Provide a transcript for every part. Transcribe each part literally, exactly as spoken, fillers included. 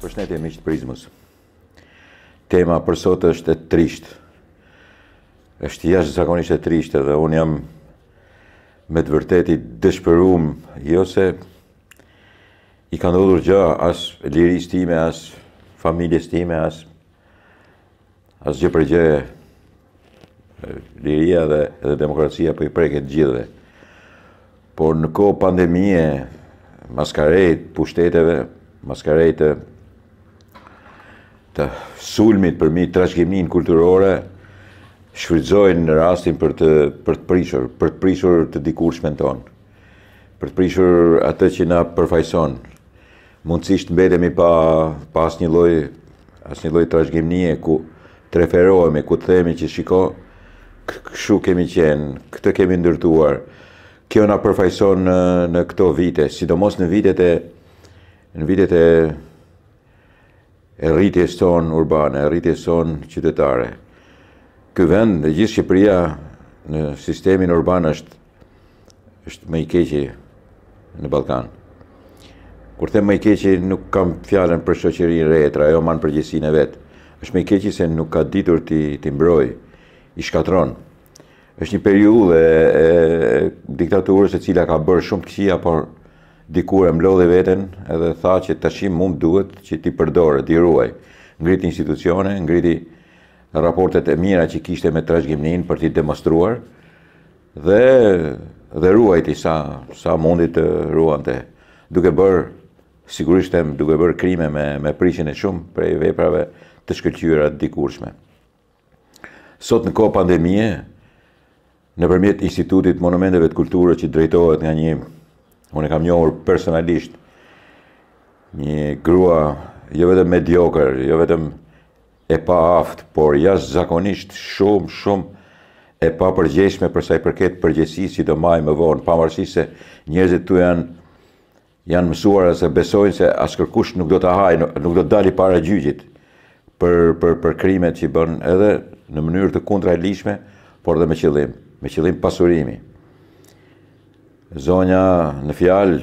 Përshëndetje miq të Prizmës. Tema për sot është e trisht. Është jashtëzakonisht e trisht dhe unë jam me të vërtetë i dëshpëruar, jo se i ka ndodhur gjë as lirisë time, as familjes time, as as gjë për gjë. Liria dhe, dhe demokracia po i preket gjithëve. Por në kohë pandemie, maskarejt pushteteve, maskarejt të, të sulmit përmi trashëgiminë kulturore, shfrytëzojnë rastin për të për të prishur, për të prishur të dikurshmen tonë, për të prishur atë që na përfaqëson. Mundësisht mbetemi pa pa asnjë lloj asnjë lloj trashëgimie ku të referohemi, ku të themi që shiko, kështu kemi qenë, këtë kemi ndërtuar. Kjo na përfaqëson në, në këto vite, sidomos në vitet e në vitet e, e rritjes tonë urbane, e rritjes tonë qytetare. Ky vend, dhe gjithë Shqipëria në sistemin urban është është më i keqi në Ballkan. Kur them më i keqi, nuk kam fjalën për shoqërinë retra, ajo man përgjegjësinë e vet. Është më i keqi se nuk ka ditur ti ti mbroj, i shkatron. Është një periudhë e, e diktaturës e cila ka bërë shumë të këqija, por dikur e mlodhi veten edhe tha që tashim mund duhet që ti përdore, ti ruaj. Ngriti institucione, ngriti raportet e mira që kishte me trashëgiminë për t'i demonstruar dhe dhe ruajti sa sa mundi të ruante, duke bërë sigurisht them duke bërë krime me me prishjen e shumë prej veprave të shkëlqyera të dikurshme. Sot në kohë pandemie, nëpërmjet Institutit Monumenteve të Kulturës që drejtohet nga një, unë e kam njohur personalisht, një grua jo vetëm mediokër, jo vetëm e paaftë, por jashtëzakonisht shumë, shumë e papërgjegjshme për sa i përket përgjegjësisë që do marrë më vonë, pavarësisht se njerëzit tu janë janë mësuar se besojnë se askërkush nuk do ta hajë, nuk do të dalë para gjyqit për për për krimet që bën edhe në mënyrë të kundërligjshme, por edhe me qëllim, me qëllim pasurimi. Zonja në fjalë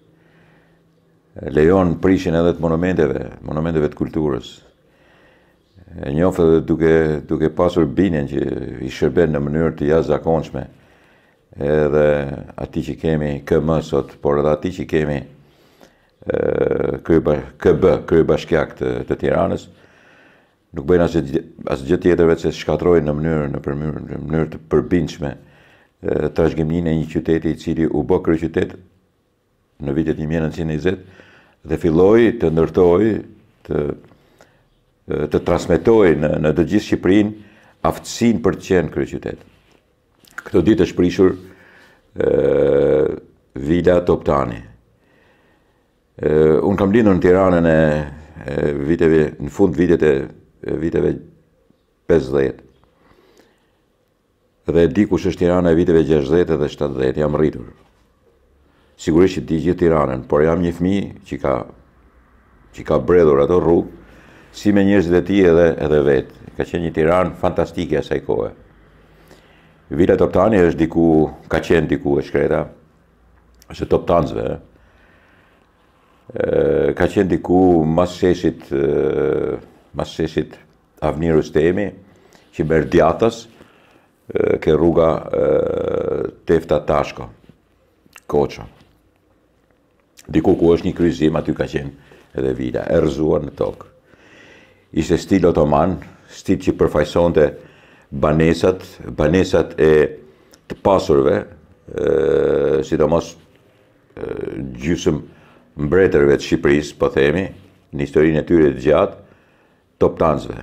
lejon prishjen edhe të monumenteve, monumenteve të kulturës. E njoft edhe duke duke pasur bindjen që i shërben në mënyrë të jashtëzakonshme edhe atij që kemi K M sot, por edhe atij që kemi K B, Kryebashkiak të, të Tiranës, nuk bëjnë asgjë asgjë tjetër veç se shkatrojnë në mënyrë në mënyrë në mënyrë të përbindshme trashëgiminë e një qyteti i cili u bë kryeqytet në vitet një mijë e nëntëqind e njëzet dhe filloi të ndërtoi të të transmetoi në në të gjithë Shqipërinë aftësinë për të qenë kryeqytet. Këto ditë është prishur ë Vila Toptani. ë Unë kam lindur në Tiranën e, e viteve në fund vitet e viteve pesëdhjetë. Dhe di kush është Tirana e viteve gjashtëdhjetë dhe shtatëdhjetë, jam rritur. Sigurisht që di gjithë Tiranën, por jam një fëmijë që ka që ka bredhur ato rrugë si me njerëzit e tij edhe edhe vet. Ka qenë një Tiranë fantastike asaj kohe. Vila Toptani është diku, ka qenë diku e shkreta, është Toptanësve. Ë ka qenë diku mas sheshit mas sheshit Avni Rustemi, që merr djathtas, ke rruga Tefta Tashko, Koço. Diku ku është një kryqëzim, aty ka qenë edhe vila, e rrëzuar në tokë. Ishte stil otoman, stil që përfaqësonte banesat, banesat e të pasurve, e, sidomos e, gjysmë mbretërve të Shqipërisë, po themi, në historinë e tyre të gjatë, Toptanësve.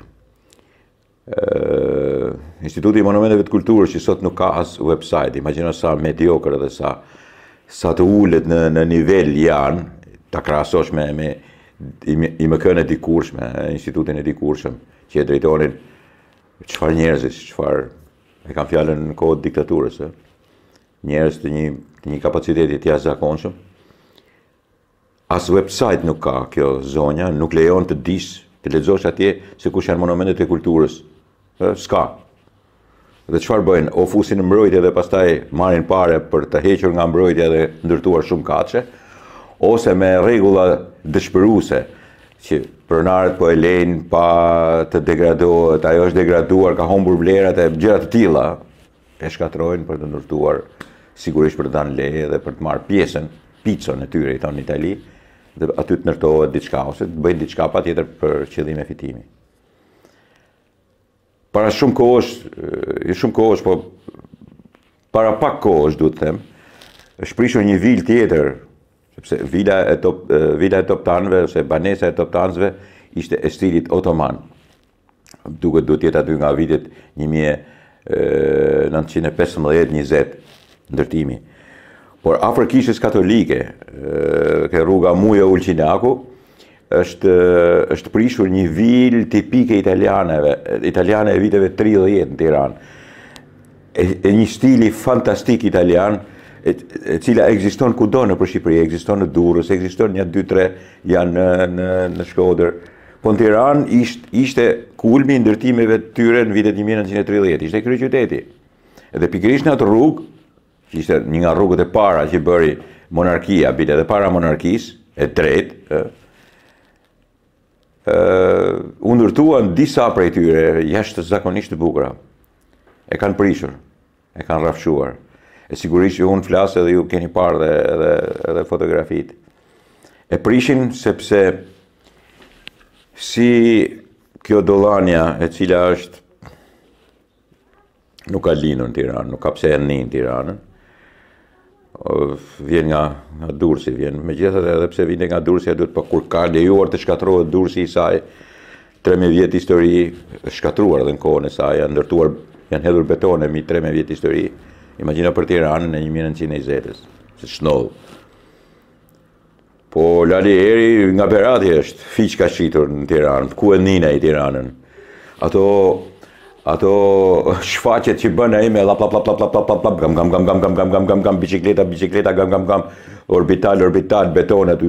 Instituti i Monumenteve të Kulturës që sot nuk ka as website, imagjino sa mediokër dhe sa sa të ulët në në nivel janë, ta krahasosh me me i I M K-n e dikurshme, institutin e dikurshëm, që e drejtonin çfarë njerëzish, çfarë e kam fjalën në kohë të diktaturës, ë. Njerëz të një të një kapaciteti të jashtëzakonshëm. As website nuk ka kjo zonja, nuk lejon të dish, të lexosh atje se kush janë monumentet e kulturës. Ë, s'ka. Dhe çfarë bëjnë? O fusin në mbrojtje dhe pastaj marrin parë për të hequr nga mbrojtja dhe ndërtuar shumë kaçe, ose me rregulla dëshpëruese që pronarët po e lejnë pa të degradohet, ajo është degraduar, ka humbur vlerat e gjëra të tilla, e shkatrojnë për të ndërtuar, sigurisht për të dhënë leje dhe për të marrë pjesën, picon e tyre, i thonë në Itali, dhe aty të ndërtohet diçka ose të bëjnë diçka patjetër për qëllime fitimi. Para shumë kohësh, jo shumë kohësh, po para pak kohësh, duhet të them, është prishur një vilë tjetër, sepse vila e top, vila e toptanëve ose banesa e toptanëve ishte e stilit otoman. Duket duhet jetë aty nga vitet një mijë e nëntëqind e pesëmbëdhjetë njëzet ndërtimi. Por afër kishës katolike, ke rruga Mujo Ulqinaku, është është prishur një vilë tipike italianeve, italiane e viteve tridhjetë në Tiranë. E, e një stili fantastik italian, e, e cila ekziston kudo në Shqipëri, ekziston në Durrës, ekziston një dy tre janë në në, në Shkodër. Po në Tiranë ishte, ishte kulmi i ndërtimeve të tyre në vitet një mijë e nëntëqind e tridhjetë, ishte kryeqyteti. Edhe pikërisht në atë rrugë, që ishte një nga rrugët e para që bëri monarkia, bile edhe para monarkisë, e tretë, Uh, u ndërtuan disa prej tyre jashtë zakonisht të bukura. E kanë prishur, e kanë rrafshuar. E sigurisht që unë flasë edhe ju keni parë dhe, edhe, edhe fotografit. E prishin sepse si kjo Dollania, e cila është nuk ka linur në Tiranë, nuk ka pse e në Tiranën, vjen nga, nga Durrësi, vjen me gjithat edhe pse vjen nga Durrësi, duhet pa kur ka lejuar të shkatrohet Durrësi i saj, tremë vjet histori, është shkatruar edhe në kohën e saj, janë ndërtuar, janë hedhur betone mi tremë vjet histori. Imagjino për Tiranën e një mijë e nëntëqind e njëzet, se shnodh. Po Lali Eri nga Berati është, fiq ka shitur në Tiranë, ku e nina i Tiranën. Ato Ato shfaqet që bën ai me lap lap lap lap lap lap lap gam gam gam gam gam gam gam gam gam bicikleta bicikleta gam gam gam orbital orbital betonet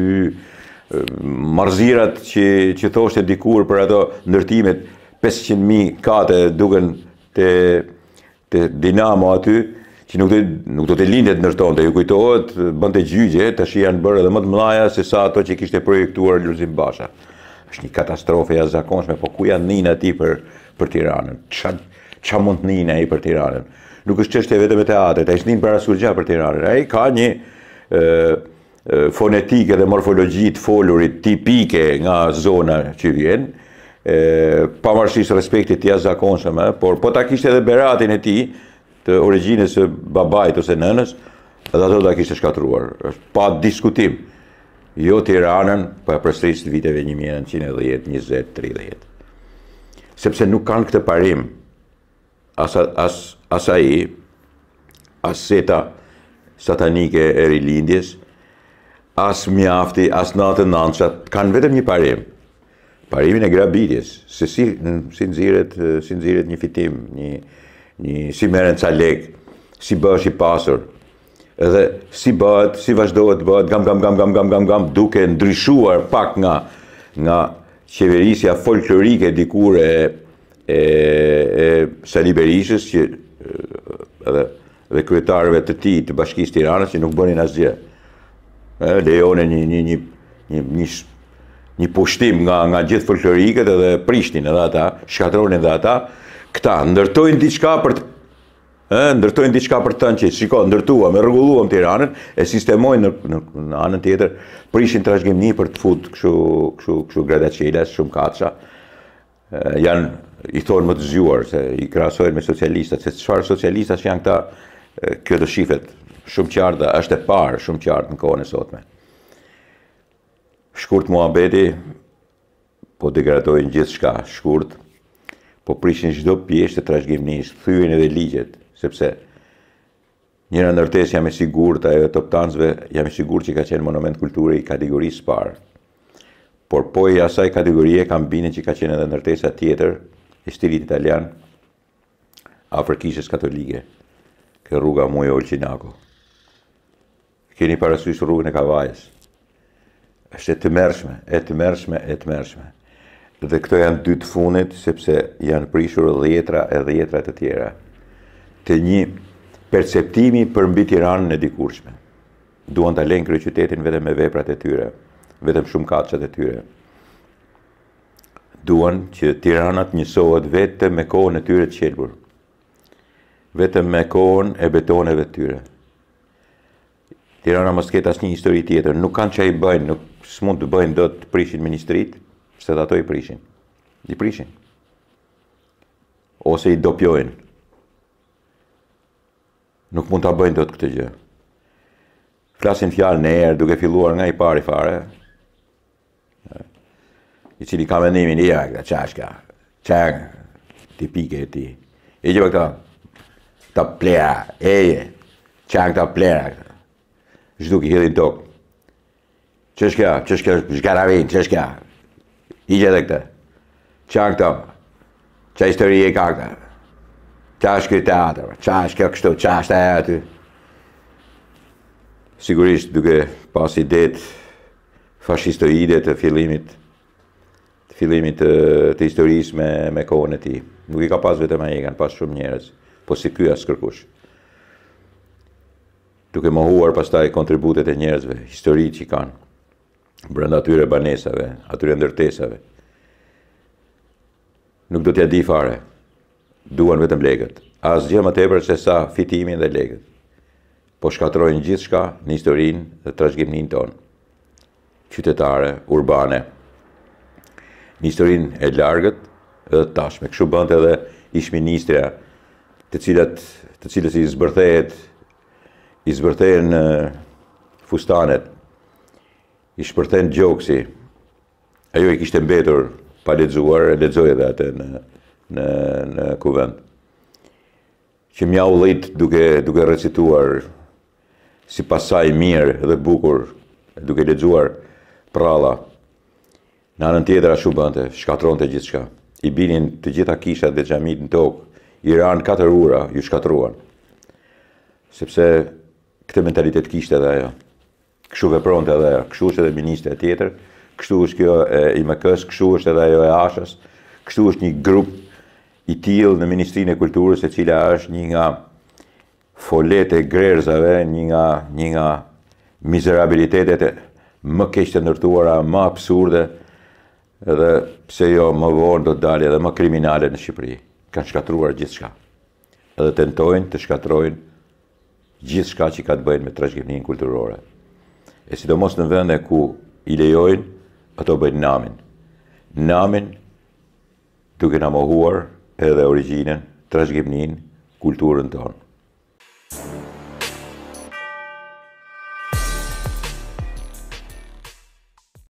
marzirat që që thoshte dikur për ato ndërtimet pesëqind mijë kate duken te te Dinamo aty që nuk do nuk do të lindet ndërtonte, ju kujtohet, bënte gjyqje, tash janë bërë edhe më të mëdha se sa ato që kishte projektuar Lulzim Basha. Është një katastrofë e jashtëzakonshme, po ku janë nina ti për për Tiranën? Qa, qa mund të nina ai për Tiranën? Nuk është çështje vetëm e teatrit, ai s'nin para surgja për Tiranën. Ai ka një e, e, fonetikë dhe morfologji të folurit tipike nga zona që vjen, e, pavarësisht respektit të jashtëzakonshëm, por po ta kishte edhe Beratin e tij, të origjinës së babait ose nënës, edhe ato ta kishte shkatruar. Pa diskutim. Jo Tiranën, po e përsëris të viteve një mijë e nëntëqind e dhjetë, njëzet, tridhjetë. Sepse nuk kanë këtë parim, as, as, as ai, as seta satanike e rilindjes, as mjafti, as natë nënçat, kanë vetëm një parim. Parimin e grabitjes, se si, si nxirret si nxirret një fitim, një, një si merren ca lek, si bëhesh i pasur, edhe si bëhet, si vazhdohet të bëhet, gam gam gam gam gam gam gam, duke ndryshuar pak nga nga qeverisja folklorike dikur e, e, e Sali Berishës, që edhe dhe kryetarëve të tij të Bashkisë Tiranës që nuk bënin asgjë. Lejonin një një një një një, një pushtim nga nga gjithë folklorikët edhe prishtin edhe ata, shkatronin edhe ata, këta ndërtojnë diçka për të ë ndërtojnë diçka për të thënë që shiko, ndërtuam, e rregulluam Tiranën, e sistemojnë në, në, në anën tjetër, prishin trashëgimni për të fut kështu kështu kështu gradaçelas, shumë kaça. Janë i thonë më të zgjuar se i krahasojnë me socialistat, se çfarë socialistash janë këta, kjo do shifet shumë qartë, është e parë shumë qartë në kohën e sotme. Shkurt muhabeti, po degradojnë gjithçka, shkurt, po prishin çdo pjesë të trashëgimisë, thyen edhe ligjet, sepse njëra ndërtesë jam i sigurt, ajo e toptanësve, jam i sigurt që ka qenë monument kulture i kategorisë së parë. Por po i asaj kategorie kam bine që ka qenë edhe ndërtesa tjetër, e stilit italian, afër kishës katolike, ke rruga Mujo Ulqinaku. Keni parasysh rrugën e Kavajës. Është e tmerrshme, e tmerrshme, e tmerrshme. Dhe këto janë dy të fundit, sepse janë prishur dhjetra e dhjetra të tjera, të një perceptimi për mbi Tiranën e dikurshme. Duan ta lënë kryeqytetin vetëm me veprat e tyre, vetëm shumë kaçat e tyre. duan që Tiranat njësohet vetëm me kohën e tyre të qelbur. Vetëm me kohën e betoneve të tyre. Tirana mos ketë asnjë histori tjetër, nuk kanë që i bëjnë, nuk s'mund të bëjnë do të prishin ministrit, se dhe ato i prishin. I prishin. Ose i dopjojnë. Nuk mund të bëjnë do të këtë gjë. Flasin fjalë në erë duke filluar nga i pari fare, i cili ka mendimin, ja, këta qashka, qang, tipike e ti. E gjë këta, ta plera, eje, qang ta plera, zhduk i hidhin tokë. Qëshka, qëshka, zgaravin, qëshka, i gjë dhe këta. Qang këta, qa histori e ka këta, qa është këtë teatër, qa është kjo kështu, qa është e aty. Sigurisht duke pas idet fashistoide të fillimit, të fillimit të, të historisë me, me kohën e tij. Nuk i ka pas vetëm ai, kanë pas shumë njerëz, po si ky as kërkush. Duke mohuar pastaj kontributet e njerëzve, historitë që kanë brenda atyre banesave, atyre ndërtesave. Nuk do t'ja di fare. Duan vetëm legët. Asgjë më tepër se sa fitimin dhe legët. Po shkatrojnë gjithçka në historinë dhe trashëgiminë tonë. Qytetare, urbane, në historinë e largët dhe tashme. Kështu bënte edhe ish-ministra, të cilat, të cilës i zbërthehet, i zbërthehen fustanet, i shpërthen gjoksi. Ajo i kishte mbetur pa lexuar, e lexoi edhe atë në në në kuvend. Që mja u llit duke duke recituar si pasaj mirë dhe bukur, duke lexuar pralla. Në anën tjetër ashtu bënte, shkatronte gjithçka. I binin të gjitha kishat dhe xhamit në tokë, i ranë katër ura, ju shkatruan. Sepse këtë mentalitet kishte edhe ajo. Kështu vepronte edhe ajo, kështu është edhe ministre tjetër, kështu është kjo e I M K-s, kështu është edhe ajo e Ashës, kështu është një grup I tillë në Ministrinë e Kulturës, e cila është një nga folet e grerzave, një nga, një nga mizerabilitetet më keq të ndërtuara, më absurde, edhe pse jo më vonë do të dalë edhe më kriminale në Shqipëri. Kanë shkatruar gjithçka. Edhe tentojnë të shkatrojnë gjithçka që ka të bëjnë me trashëgiminë kulturore. E sidomos në vende ku I lejojnë, ato bëjnë namin. Namin duke na mohuar edhe origjinën, trashëgiminë, kulturën tonë.